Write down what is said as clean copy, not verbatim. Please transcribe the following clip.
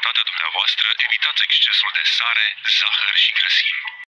sănătatea dumneavoastră, evitați excesul de sare, zahăr și grăsimi.